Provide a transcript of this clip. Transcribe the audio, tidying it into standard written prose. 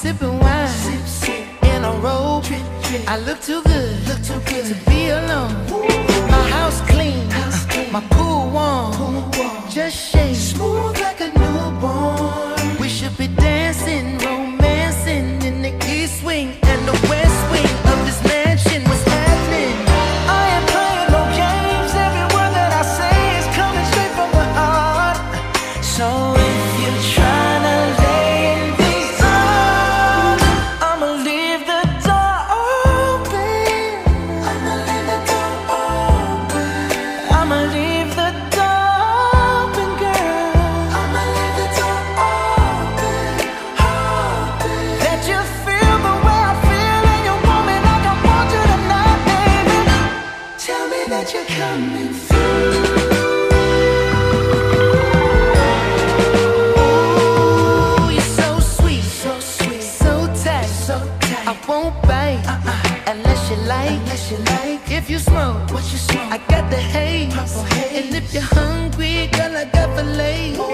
sipping wine in a robe. I look too good to be alone. My house clean, my pool warm, just shake smooth like a newborn. We should be dancing, romancing in the east wing and the west wing of this mansion. What's happening? I ain't playing no games. Every word that I say is coming straight from the heart. So if you're trying to lay in these arms, I'ma leave the door open. I'ma leave the door open. I'ma leave the door open, girl. I'ma leave the door open, open. Let you feel the way I feel, and you want me like I want you tonight, baby. Tell me that you're coming through. I won't bite unless you like. If you smoke, what you smoke? I got the haze. And if you're hungry, girl, I got filet.